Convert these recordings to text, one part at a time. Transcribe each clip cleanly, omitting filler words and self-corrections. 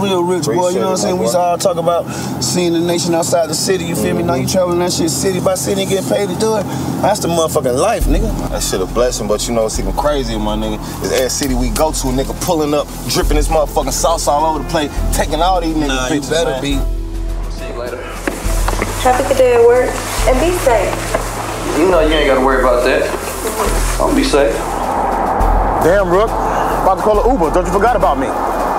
real rich, boy. You know what I'm saying? We used to all talk about seeing the nation outside the city, you feel me? Now you traveling that shit city by city and getting paid to do it. That's the motherfucking life, nigga. That shit a blessing, but you know what's even crazier, my nigga, is every city we go to, a nigga pulling up, dripping this motherfucking sauce all over the place, taking all these niggas pictures, you better man. be. See you later. Have a good day at work and be safe. You know you ain't gotta worry about that. I'll be safe. Damn, Rook. About to call an Uber. Don't you forgot about me.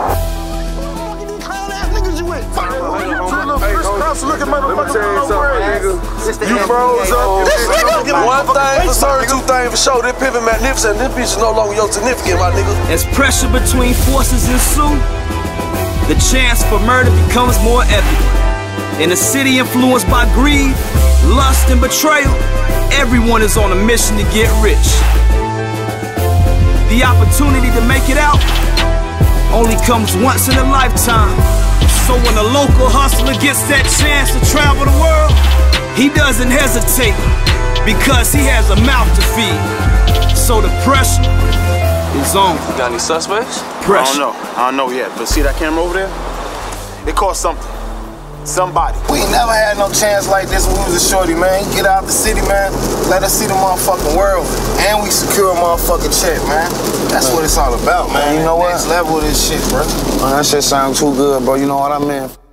You froze up. One thing for certain, two things for sure. This pivot magnificent. This bitch is no longer your significant, my nigga. As pressure between forces ensue, the chance for murder becomes more evident. In a city influenced by greed, lust, and betrayal, everyone is on a mission to get rich. The opportunity to make it out only comes once in a lifetime. So when a local hustler gets that chance to travel the world, he doesn't hesitate because he has a mouth to feed. So the pressure is on. You got any suspects? Pressure. I don't know yet. But see that camera over there? It cost something. Somebody. We ain't never had no chance like this when we was a shorty, man. Get out the city, man. Let us see the motherfucking world. And we secure a motherfucking check, man. That's what it's all about, man. You know what? Next level of this shit, bro. Man, that shit sound too good, bro. You know what I mean?